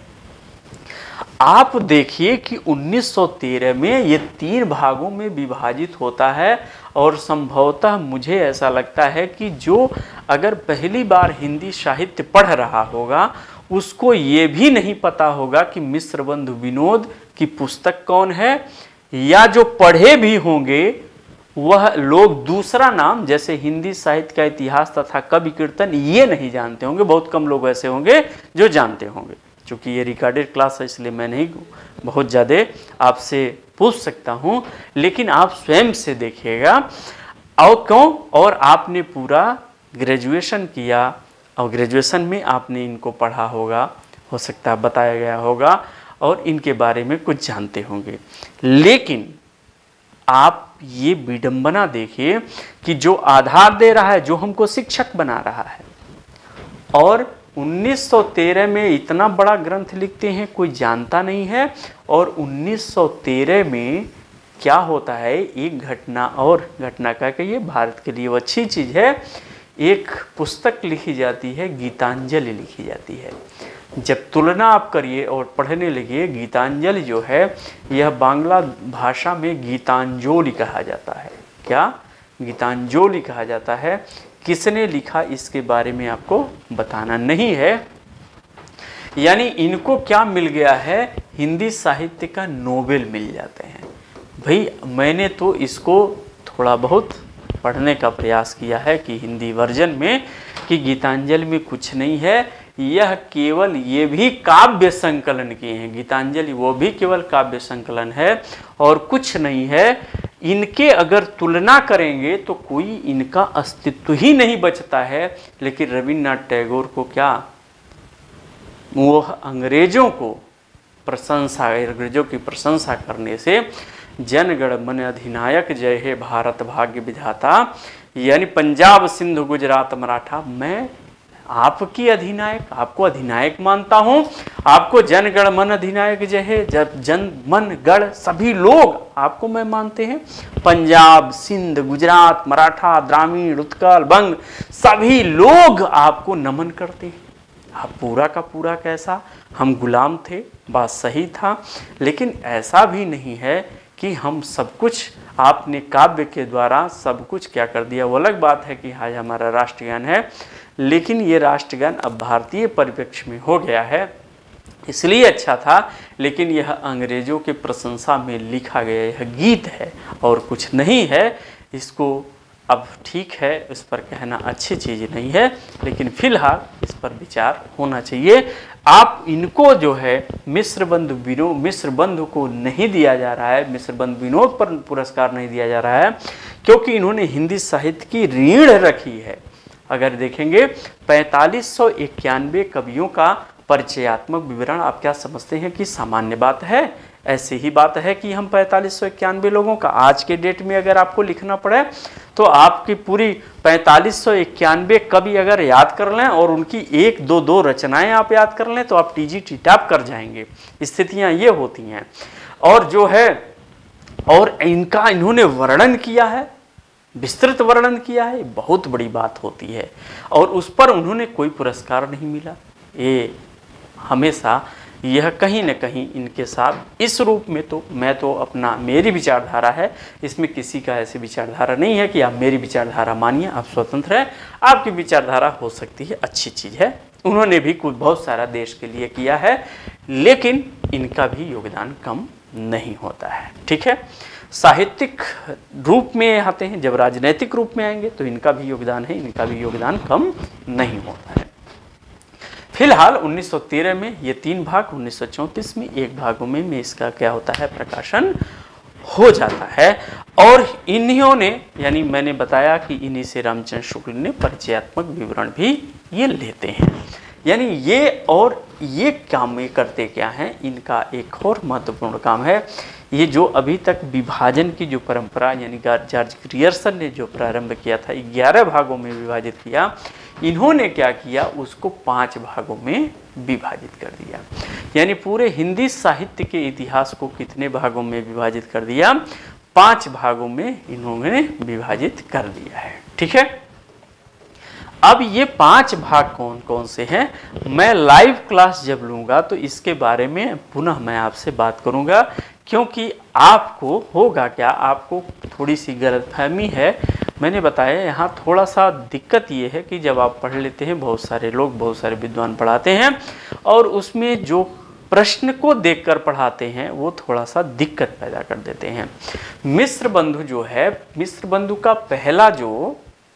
आप देखिए कि उन्नीस सौ तेरह में ये तीन भागों में विभाजित होता है और संभवतः मुझे ऐसा लगता है कि जो अगर पहली बार हिंदी साहित्य पढ़ रहा होगा उसको ये भी नहीं पता होगा कि मिस्र बंधु विनोद की पुस्तक कौन है, या जो पढ़े भी होंगे वह लोग दूसरा नाम, जैसे हिंदी साहित्य का इतिहास तथा कवि कीर्तन, ये नहीं जानते होंगे। बहुत कम लोग ऐसे होंगे जो जानते होंगे। चूँकि ये रिकॉर्डेड क्लास है इसलिए मैं नहीं बहुत ज़्यादा आपसे पूछ सकता हूँ, लेकिन आप स्वयं से देखिएगा। और क्यों, और आपने पूरा ग्रेजुएशन किया और ग्रेजुएशन में आपने इनको पढ़ा होगा, हो सकता है बताया गया होगा और इनके बारे में कुछ जानते होंगे। लेकिन आप ये विडंबना देखिए कि जो आधार दे रहा है, जो हमको शिक्षक बना रहा है, और उन्नीस सौ तेरह में इतना बड़ा ग्रंथ लिखते हैं, कोई जानता नहीं है। और उन्नीस सौ तेरह में क्या होता है, एक घटना और घटना का कि ये भारत के लिए वो अच्छी चीज़ है, एक पुस्तक लिखी जाती है, गीतांजलि लिखी जाती है। जब तुलना आप करिए और पढ़ने लगिए, गीतांजलि जो है यह बांग्ला भाषा में गीतांजलि कहा जाता है। क्या? गीतांजलि कहा जाता है। किसने लिखा इसके बारे में आपको बताना नहीं है। यानी इनको क्या मिल गया है, हिंदी साहित्य का नोबेल मिल जाते हैं। भाई मैंने तो इसको थोड़ा बहुत पढ़ने का प्रयास किया है कि हिंदी वर्जन में कि गीतांजलि में कुछ नहीं है, यह केवल ये भी काव्य संकलन किए हैं। गीतांजलि वो भी केवल काव्य संकलन है और कुछ नहीं है। इनके अगर तुलना करेंगे तो कोई इनका अस्तित्व ही नहीं बचता है। लेकिन रविन्द्रनाथ टैगोर को क्या, वो अंग्रेजों को प्रशंसा, अंग्रेजों की प्रशंसा करने से जनगण मन अधिनायक जय हे भारत भाग्य विधाता, यानी पंजाब सिंध गुजरात मराठा, मैं आपकी अधिनायक, आपको अधिनायक मानता हूं, आपको जनगण मन अधिनायक जय है, जब जन मन गण सभी लोग आपको मैं मानते हैं। पंजाब सिंध गुजरात मराठा द्रामीण उत्कल बंग सभी लोग आपको नमन करते हैं। आप पूरा का पूरा कैसा, हम गुलाम थे, बात सही था, लेकिन ऐसा भी नहीं है कि हम सब कुछ, आपने काव्य के द्वारा सब कुछ क्या कर दिया। वो अलग बात है कि आज हमारा राष्ट्रगान है, लेकिन ये राष्ट्रगान अब भारतीय परिप्रेक्ष्य में हो गया है, इसलिए अच्छा था, लेकिन यह अंग्रेजों के प्रशंसा में लिखा गया यह गीत है और कुछ नहीं है। इसको अब ठीक है, इस पर कहना अच्छी चीज़ नहीं है, लेकिन फिलहाल इस पर विचार होना चाहिए। आप इनको जो है मिश्र बंधु विनोद, मिश्र बंधु को नहीं दिया जा रहा है, मिश्र बंधु विनोद पर पुरस्कार नहीं दिया जा रहा है, क्योंकि इन्होंने हिंदी साहित्य की रीढ़ रखी है। अगर देखेंगे पैंतालीस सौ इक्यानवे कवियों का परिचयात्मक विवरण, आप क्या समझते हैं कि सामान्य बात है? ऐसी ही बात है कि हम पैंतालीस सौ इक्यानवे लोगों का आज के डेट में अगर आपको लिखना पड़े तो आपकी पूरी पैंतालीस सौ इक्यानवे कवि अगर याद कर लें और उनकी एक दो दो रचनाएं आप याद कर लें तो आप टीजी टीटाप कर जाएंगे। स्थितियां ये होती हैं। और जो है, और इनका इन्होंने वर्णन किया है, विस्तृत वर्णन किया है, बहुत बड़ी बात होती है, और उस पर उन्होंने कोई पुरस्कार नहीं मिला। ये हमेशा यह कहीं न कहीं इनके साथ इस रूप में, तो मैं तो अपना, मेरी विचारधारा है, इसमें किसी का ऐसी विचारधारा नहीं है कि आप मेरी विचारधारा मानिए, आप स्वतंत्र हैं, आपकी विचारधारा हो सकती है, अच्छी चीज़ है। उन्होंने भी कुछ बहुत सारा देश के लिए किया है, लेकिन इनका भी योगदान कम नहीं होता है। ठीक है, साहित्यिक रूप में आते हैं, जब राजनैतिक रूप में आएंगे तो इनका भी योगदान है, इनका भी योगदान कम नहीं होता है। फिलहाल उन्नीस सौ तेरह में ये तीन भाग, उन्नीस सौ चौंतीस में एक भागों में, में इसका क्या होता है, प्रकाशन हो जाता है। और इन्होंने, यानी मैंने बताया कि इन्हीं से रामचंद्र शुक्ल ने परिचयात्मक विवरण भी ये लेते हैं। यानी ये, और ये काम में करते क्या हैं, इनका एक और महत्वपूर्ण काम है, ये जो अभी तक विभाजन की जो परंपरा, यानी जॉर्ज ग्रियर्सन ने जो प्रारंभ किया था, ग्यारह भागों में विभाजित किया, इन्होंने क्या किया, उसको पांच भागों में विभाजित कर दिया। यानी पूरे हिंदी साहित्य के इतिहास को कितने भागों में विभाजित कर दिया, पांच भागों में इन्होंने विभाजित कर दिया है। ठीक है, अब ये पांच भाग कौन कौन से हैं, मैं लाइव क्लास जब लूँगा तो इसके बारे में पुनः मैं आपसे बात करूँगा, क्योंकि आपको होगा क्या, आपको थोड़ी सी गलतफहमी है। मैंने बताया यहाँ थोड़ा सा दिक्कत ये है कि जब आप पढ़ लेते हैं, बहुत सारे लोग, बहुत सारे विद्वान पढ़ाते हैं, और उसमें जो प्रश्न को देखकर पढ़ाते हैं वो थोड़ा सा दिक्कत पैदा कर देते हैं। मिश्र बंधु जो है, मिश्र बंधु का पहला जो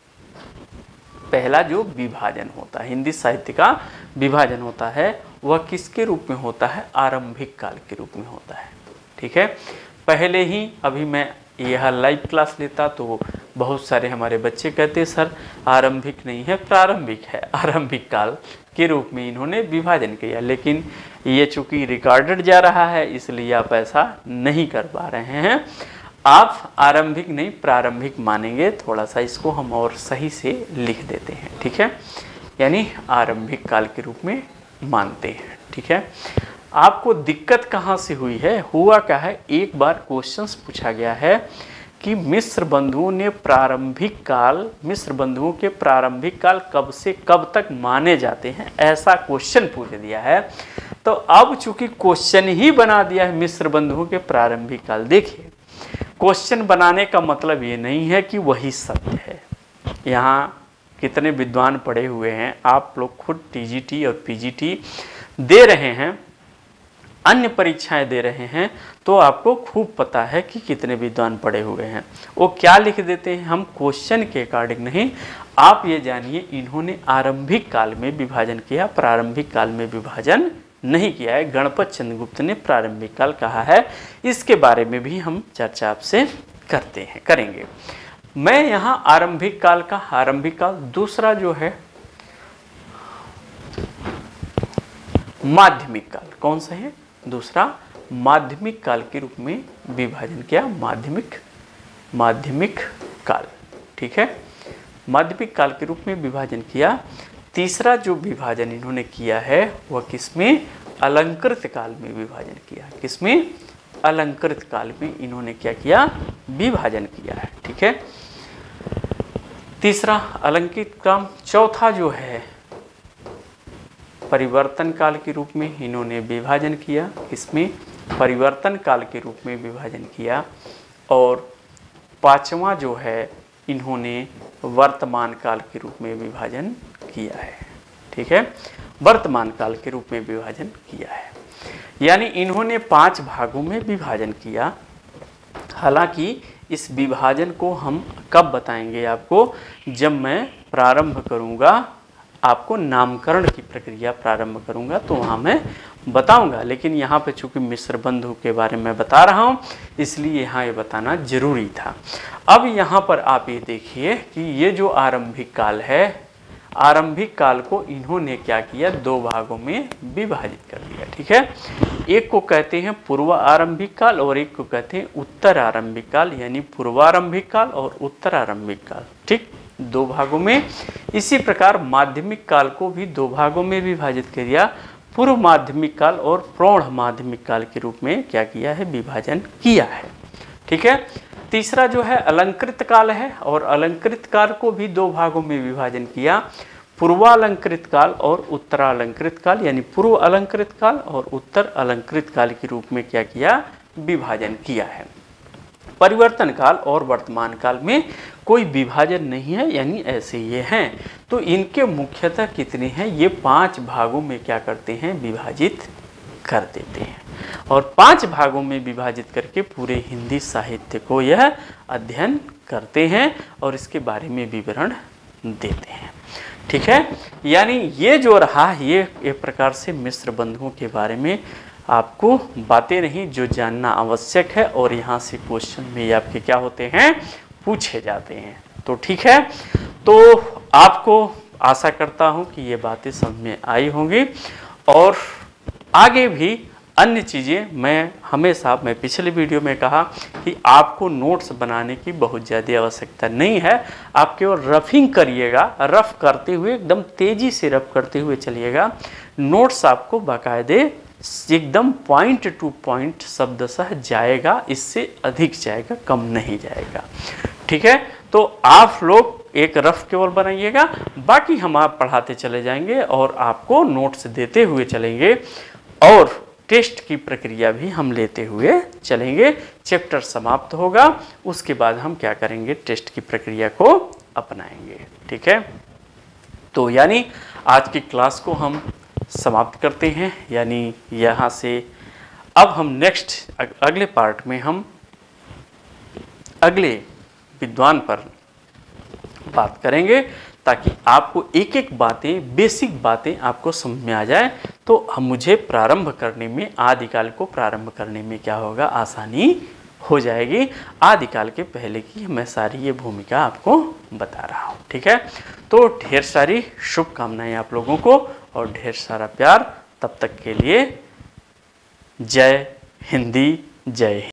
पहला जो विभाजन होता है, हिंदी साहित्य का विभाजन होता है, वह किसके रूप में होता है, आरंभिक काल के रूप में होता है। ठीक है, पहले ही अभी मैं यह लाइव क्लास लेता तो बहुत सारे हमारे बच्चे कहते सर आरंभिक नहीं है, प्रारंभिक है, आरंभिक काल के रूप में इन्होंने विभाजन किया, लेकिन ये चूंकि रिकॉर्डेड जा रहा है इसलिए आप ऐसा नहीं कर पा रहे हैं। आप आरंभिक नहीं प्रारंभिक मानेंगे, थोड़ा सा इसको हम और सही से लिख देते हैं। ठीक है, यानी आरंभिक काल के रूप में मानते हैं। ठीक है, आपको दिक्कत कहाँ से हुई है, हुआ क्या है, एक बार क्वेश्चंस पूछा गया है कि मिश्र बंधुओं ने प्रारंभिक काल, मिश्र बंधुओं के प्रारंभिक काल कब से कब तक माने जाते हैं, ऐसा क्वेश्चन पूछ दिया है। तो अब चूंकि क्वेश्चन ही बना दिया है मिश्र बंधुओं के प्रारंभिक काल, देखिए क्वेश्चन बनाने का मतलब ये नहीं है कि वही सत्य है। यहाँ कितने विद्वान पढ़े हुए हैं, आप लोग खुद टीजीटी और पीजीटी दे रहे हैं, अन्य परीक्षाएं दे रहे हैं तो आपको खूब पता है कि कितने विद्वान पढ़े हुए हैं। वो क्या लिख देते हैं, हम क्वेश्चन के अकॉर्डिंग नहीं। आप ये जानिए इन्होंने आरंभिक काल में विभाजन किया, प्रारंभिक काल में विभाजन नहीं किया है। गणपत चंद्रगुप्त ने प्रारंभिक काल कहा है, इसके बारे में भी हम चर्चा आपसे करते हैं करेंगे। मैं यहाँ आरंभिक काल का आरंभिक काल, दूसरा जो है माध्यमिक काल, कौन सा है दूसरा, माध्यमिक काल के रूप में विभाजन किया। माध्यमिक माध्यमिक काल, ठीक है, माध्यमिक काल के रूप में विभाजन किया। तीसरा जो विभाजन इन्होंने किया है वह किसमें, अलंकृत काल में विभाजन किया। किसमें, अलंकृत काल में इन्होंने क्या किया, विभाजन किया है, ठीक है। तीसरा अलंकृत काल। चौथा जो है परिवर्तन काल के रूप में इन्होंने विभाजन किया। इसमें परिवर्तन काल के रूप में विभाजन किया। और पांचवा जो है इन्होंने वर्तमान काल के रूप में विभाजन किया है, ठीक है, वर्तमान काल के रूप में विभाजन किया है। यानी इन्होंने पांच भागों में विभाजन किया। हालांकि इस विभाजन को हम कब बताएंगे आपको, जब मैं प्रारंभ करूंगा, आपको नामकरण की प्रक्रिया प्रारंभ करूंगा तो वहां मैं बताऊंगा। लेकिन यहाँ पे चूंकि मिश्र बंधु के बारे में बता रहा हूँ इसलिए यहाँ ये बताना जरूरी था। अब यहाँ पर आप ये देखिए कि ये जो आरंभिक काल है, आरंभिक काल को इन्होंने क्या किया, दो भागों में विभाजित कर दिया, ठीक है। एक को कहते हैं पूर्व आरंभिक काल और एक को कहते हैं उत्तर आरंभिक काल, यानी पूर्वारंभिक काल और उत्तर आरंभिक काल, ठीक, दो भागों में। इसी प्रकार माध्यमिक काल को भी दो भागों में विभाजित कर दिया, पूर्व माध्यमिक काल और प्रौढ़ माध्यमिक काल के रूप में क्या किया है, विभाजन किया है, ठीक है। तीसरा जो है अलंकृत काल है और अलंकृत काल को भी दो भागों में विभाजन किया, पूर्वालंकृत काल और उत्तरालंकृत काल, यानी पूर्व अलंकृत काल और उत्तर अलंकृत काल के रूप में क्या किया, विभाजन किया है। परिवर्तन काल और वर्तमान काल में कोई विभाजन नहीं है, यानी ऐसे ये हैं। तो इनके मुख्यतः कितने हैं, ये पांच भागों में क्या करते हैं, विभाजित कर देते हैं। और पांच भागों में विभाजित करके पूरे हिंदी साहित्य को यह अध्ययन करते हैं और इसके बारे में विवरण देते हैं, ठीक है। यानी ये जो रहा, ये एक प्रकार से मिश्र बंधुओं के बारे में आपको बातें नहीं जो जानना आवश्यक है, और यहाँ से क्वेश्चन में आपके क्या होते हैं, पूछे जाते हैं। तो ठीक है, तो आपको आशा करता हूँ कि ये बातें समझ में आई होंगी। और आगे भी अन्य चीज़ें, मैं हमेशा मैं पिछले वीडियो में कहा कि आपको नोट्स बनाने की बहुत ज़्यादा आवश्यकता नहीं है, आप केवल रफिंग करिएगा, रफ करते हुए एकदम तेज़ी से रफ करते हुए चलिएगा। नोट्स आपको बाकायदे एकदम पॉइंट टू पॉइंट शब्दशः जाएगा, इससे अधिक जाएगा, कम नहीं जाएगा, ठीक है। तो आप लोग एक रफ केवल बनाइएगा, बाकी हम आप पढ़ाते चले जाएंगे और आपको नोट्स देते हुए चलेंगे और टेस्ट की प्रक्रिया भी हम लेते हुए चलेंगे। चैप्टर समाप्त होगा, उसके बाद हम क्या करेंगे, टेस्ट की प्रक्रिया को अपनाएंगे, ठीक है। तो यानी आज की क्लास को हम समाप्त करते हैं, यानी यहाँ से अब हम नेक्स्ट अगले पार्ट में हम अगले विद्वान पर बात करेंगे, ताकि आपको एक एक बातें, बेसिक बातें आपको समझ में आ जाए, तो हम मुझे प्रारंभ करने में, आदिकाल को प्रारंभ करने में क्या होगा, आसानी हो जाएगी। आदिकाल के पहले की मैं सारी ये भूमिका आपको बता रहा हूँ, ठीक है। तो ढेर सारी शुभकामनाएं आप लोगों को और ढेर सारा प्यार। तब तक के लिए जय हिंदी, जय हिंद।